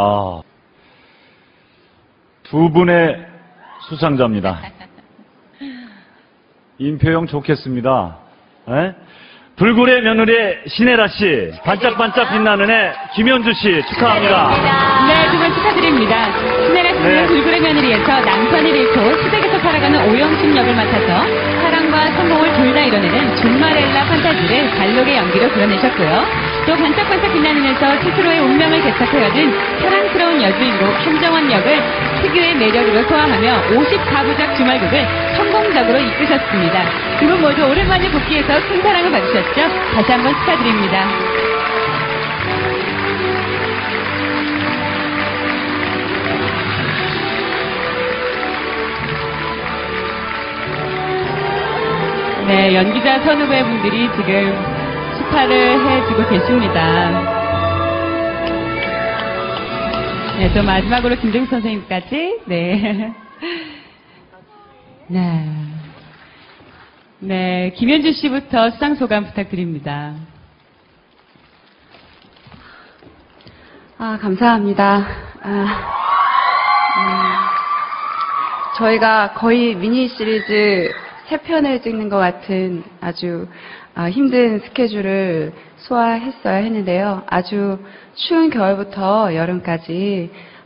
두 분의 수상자입니다. 임표영 좋겠습니다. 에? 불굴의 며느리 신혜라 씨, 반짝반짝 빛나는 애 김현주 씨 축하합니다. 네, 두 분 축하드립니다. 신혜라 씨는 불굴의 며느리에서 남편을 잃고 시댁에서 살아가는 오영순 역을 맡아서 사랑과 성공을 둘 다 이뤄내는 존마렐라 판타지를 발록의 연기로 그려내셨고요. 또 반짝반짝 빛나는에서 스스로의 운명을 개척해가는 사랑스러운 여주인공 한정원 역을 특유의 매력으로 소화하며 54부작 주말극을 성공적으로 이끄셨습니다. 두 분 모두 오랜만에 복귀해서 큰 사랑을 받으셨죠? 다시 한번 축하드립니다. 네, 연기자 선후배 분들이 지금 축하를 해주고 계십니다. 네, 또 마지막으로 김정수 선생님까지, 네. 네, 김현주 씨부터 수상 소감 부탁드립니다. 감사합니다. 저희가 거의 미니 시리즈 3편을 찍는 것 같은 아주 힘든 스케줄을 소화했어야 했는데요. 아주 추운 겨울부터 여름까지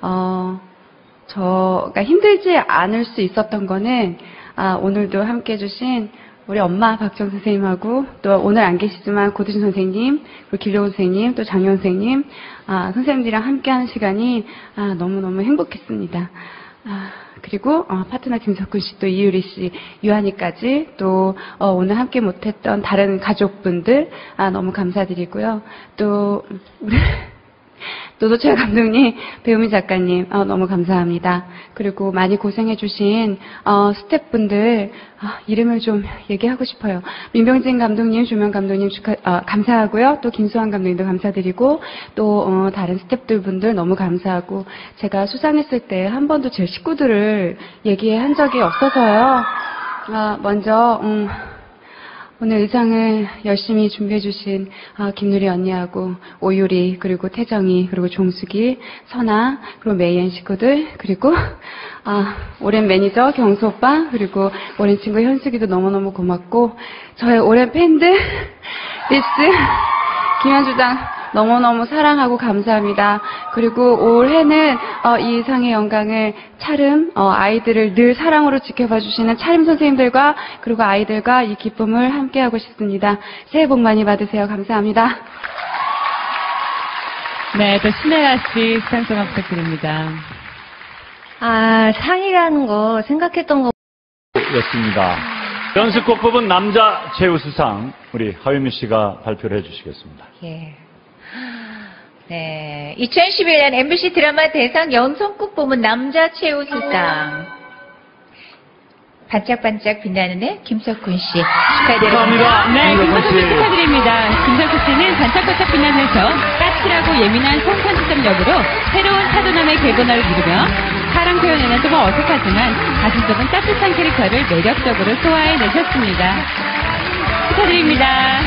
저가 힘들지 않을 수 있었던 거는 오늘도 함께 해주신 우리 엄마 박정 선생님하고 또 오늘 안 계시지만 고두진 선생님, 그리고 길룡 선생님, 또 장현 선생님, 선생님들이랑 함께하는 시간이 너무너무 행복했습니다. 그리고 파트너 김석훈 씨, 또 이유리 씨, 유한이까지 또 오늘 함께 못했던 다른 가족분들 너무 감사드리고요. 또 우리 노도철 감독님, 배우민 작가님 너무 감사합니다. 그리고 많이 고생해주신 스태프분들 이름을 좀 얘기하고 싶어요. 민병진 감독님, 조명 감독님 감사하고요. 또 김수환 감독님도 감사드리고 또 다른 스태프분들 너무 감사하고 제가 수상했을 때 한 번도 제 식구들을 얘기한 적이 없어서요. 먼저 오늘 의상을 열심히 준비해주신 김누리 언니하고 오유리, 그리고 태정이, 그리고 종숙이, 선아, 그리고 메이앤 식구들, 그리고 오랜 매니저 경수 오빠, 그리고 오랜 친구 현숙이도 너무너무 고맙고 저의 오랜 팬들 리스, 김현주장 너무너무 사랑하고 감사합니다. 그리고 올해는 이 상의 영광을 차름, 아이들을 늘 사랑으로 지켜봐 주시는 차림 선생님들과 그리고 아이들과 이 기쁨을 함께하고 싶습니다. 새해 복 많이 받으세요. 감사합니다. 네, 또 신혜라 씨 수상 소감 부탁드립니다. 상이라는 거 생각했던 거 였습니다. 연습곡 부분 남자 최우수상 우리 하유미 씨가 발표를 해주시겠습니다. 예. 네, 2011년 MBC 드라마 대상 연속곡 부문 남자 최우수상 반짝반짝 빛나는 애 김석훈 씨 축하드립니다. 네, 김석훈 씨 축하드립니다. 김석훈 씨는 반짝반짝 빛나면서 까칠하고 예민한 성편집점 역으로 새로운 타도남의 개본화를 이루며 사랑 표현에는 조금 어색하지만 가슴속은 따뜻한 캐릭터를 매력적으로 소화해내셨습니다. 축하드립니다.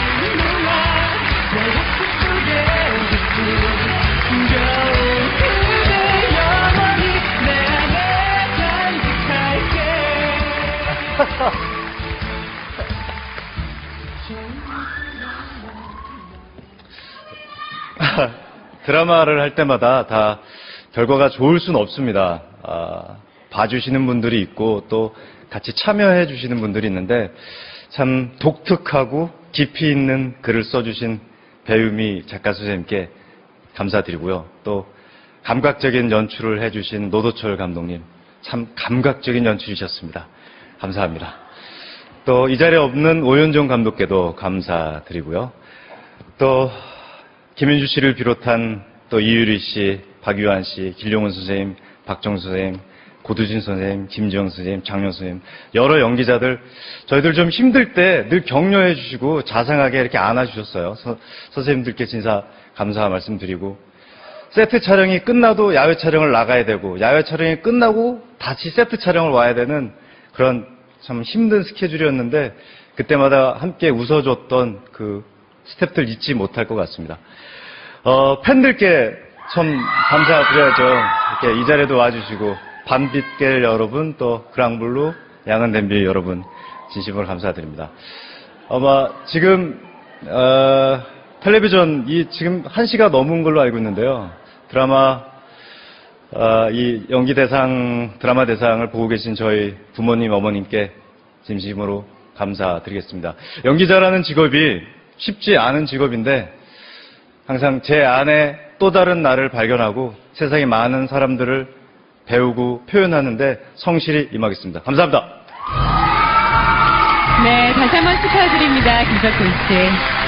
드라마를 할 때마다 다 결과가 좋을 수는 없습니다. 봐주시는 분들이 있고 또 같이 참여해 주시는 분들이 있는데 참 독특하고 깊이 있는 글을 써주신 배우미 작가 선생님께 감사드리고요. 또 감각적인 연출을 해주신 노도철 감독님 참 감각적인 연출이셨습니다. 감사합니다. 또 이 자리에 없는 오윤종 감독께도 감사드리고요. 또 김현주 씨를 비롯한 또 이유리 씨, 박유한 씨, 길용훈 선생님, 박정수 선생님, 고두진 선생님, 김지영 선생님, 장현 선생님, 여러 연기자들 저희들 좀 힘들 때 늘 격려해 주시고 자상하게 이렇게 안아주셨어요. 선생님들께 진짜 감사 말씀드리고 세트 촬영이 끝나도 야외 촬영을 나가야 되고 야외 촬영이 끝나고 다시 세트 촬영을 와야 되는 그런 참 힘든 스케줄이었는데 그때마다 함께 웃어줬던 그 스태프들 잊지 못할 것 같습니다. 팬들께 참 감사드려야죠. 이렇게 이 자리에도 와주시고 밤빛길 여러분 또 그랑블루 양은댐비 여러분 진심으로 감사드립니다. 아마 지금 텔레비전 지금 1시가 넘은 걸로 알고 있는데요. 드라마 이 드라마 대상을 보고 계신 저희 부모님 어머님께 진심으로 감사드리겠습니다. 연기자라는 직업이 쉽지 않은 직업인데 항상 제 안에 또 다른 나를 발견하고 세상에 많은 사람들을 배우고 표현하는데 성실히 임하겠습니다. 감사합니다. 네, 다시 한번 축하드립니다. 김석훈 씨.